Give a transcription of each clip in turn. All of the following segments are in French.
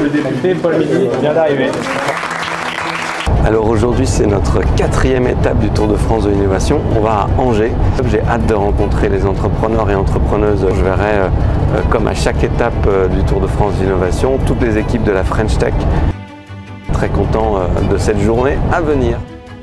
le député Paul Midi vient d'arriver. Alors aujourd'hui, c'est notre 4e étape du Tour de France de l'innovation. On va à Angers. J'ai hâte de rencontrer les entrepreneurs et entrepreneuses. Je verrai, comme à chaque étape du Tour de France d'innovation, toutes les équipes de la French Tech. Très content de cette journée à venir.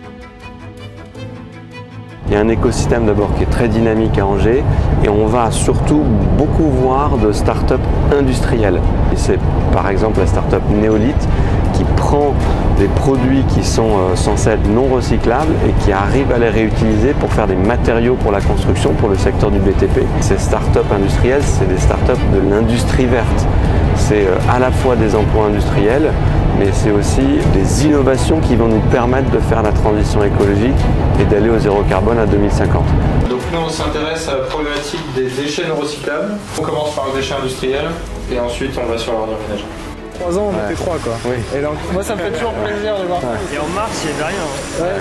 Il y a un écosystème d'abord qui est très dynamique à Angers et on va surtout beaucoup voir de start-up industrielles. C'est par exemple la start-up Néolith qui prend des produits qui sont censés être non recyclables et qui arrive à les réutiliser pour faire des matériaux pour la construction, pour le secteur du BTP. Ces start-up industrielles, c'est des start-up de l'industrie verte. C'est à la fois des emplois industriels, mais c'est aussi des innovations qui vont nous permettre de faire la transition écologique et d'aller au zéro carbone à 2050. Donc nous on s'intéresse à la problématique des déchets non recyclables. On commence par les déchets industriels et ensuite on va sur l'ordure ménagère. 3 ans, on était 3 quoi. Oui. Et donc, moi ça me fait toujours plaisir de voir ça. Et en mars, il n'y avait rien. Ouais.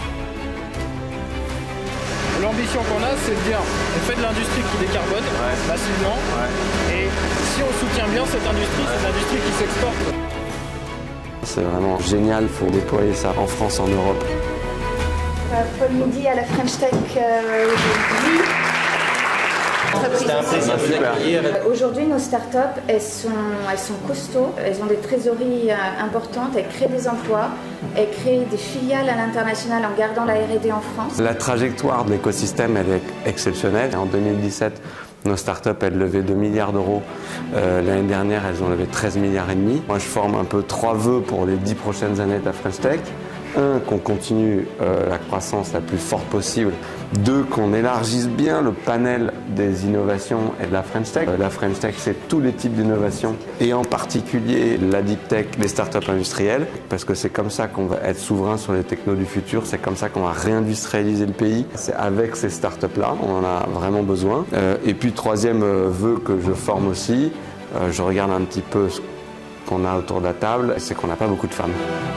L'ambition qu'on a, c'est de dire on fait de l'industrie qui décarbone massivement. Et si on soutient bien cette industrie, c'est une industrie qui s'exporte. C'est vraiment génial, il faut déployer ça en France, en Europe. Paul Midi à la French Tech aujourd'hui. C'était un plaisir de vous accueillir. Aujourd'hui, nos startups, elles sont costauds, elles ont des trésoreries importantes, elles créent des emplois, elles créent des filiales à l'international en gardant la R&D en France. La trajectoire de l'écosystème, elle est exceptionnelle. En 2017, nos startups, elles levaient 2 milliards d'euros. L'année dernière, elles ont levé 13 milliards et demi. Moi, je forme un peu 3 vœux pour les 10 prochaines années de la French Tech. 1, qu'on continue la croissance la plus forte possible. 2, qu'on élargisse bien le panel des innovations et de la French Tech. La French Tech, c'est tous les types d'innovations et en particulier la Deep Tech, les startups industrielles, parce que c'est comme ça qu'on va être souverain sur les technos du futur, c'est comme ça qu'on va réindustrialiser le pays. C'est avec ces startups-là, on en a vraiment besoin. Et puis 3e vœu que je forme aussi, je regarde un petit peu ce qu'on a autour de la table, c'est qu'on n'a pas beaucoup de femmes.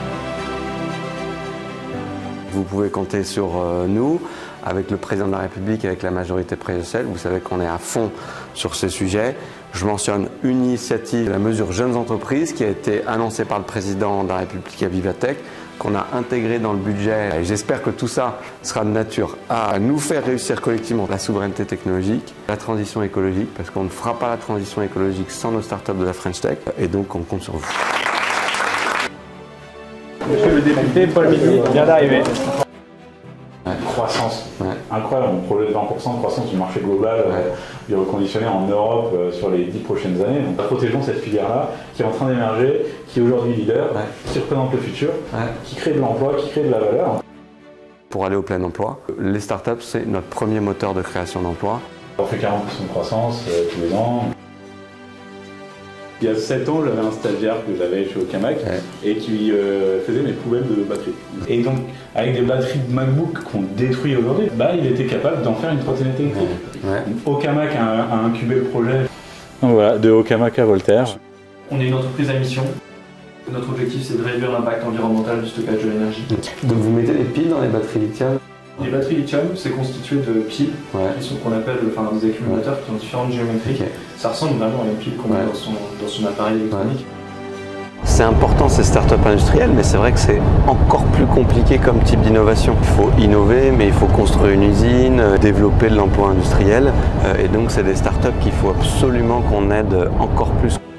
Vous pouvez compter sur nous, avec le président de la République et avec la majorité présidentielle. Vous savez qu'on est à fond sur ces sujets. Je mentionne une initiative, la mesure Jeunes Entreprises, qui a été annoncée par le président de la République à Vivatech, qu'on a intégré dans le budget. Et j'espère que tout ça sera de nature à nous faire réussir collectivement la souveraineté technologique, la transition écologique, parce qu'on ne fera pas la transition écologique sans nos startups de la French Tech, et donc on compte sur vous. Monsieur le député Paul Midi vient d'arriver. Croissance incroyable, on projette 20% de croissance du marché global du reconditionné en Europe sur les 10 prochaines années. Donc protégeons cette filière-là qui est en train d'émerger, qui est aujourd'hui leader, qui représente le futur, qui crée de l'emploi, qui crée de la valeur. Pour aller au plein emploi, les startups, c'est notre premier moteur de création d'emploi. On fait 40% de croissance tous les ans. Il y a 7 ans, j'avais un stagiaire que j'avais chez Okamac et qui faisait mes poubelles de batterie. Et donc, avec des batteries de MacBook qu'on détruit aujourd'hui, il était capable d'en faire une trottinette électrique. Okamac a incubé le projet. Donc voilà, de Okamac à Voltaire. On est une entreprise à mission. Notre objectif, c'est de réduire l'impact environnemental du stockage de l'énergie. Donc vous mettez des piles dans les batteries lithium? Les batteries lithium, c'est constitué de piles qui sont qu'on appelle des accumulateurs qui ont différentes géométries. Ça ressemble vraiment à une pile qu'on met dans son appareil électronique. C'est important ces startups industrielles, mais c'est vrai que c'est encore plus compliqué comme type d'innovation. Il faut innover, mais il faut construire une usine, développer de l'emploi industriel. Et donc c'est des startups qu'il faut absolument qu'on aide encore plus.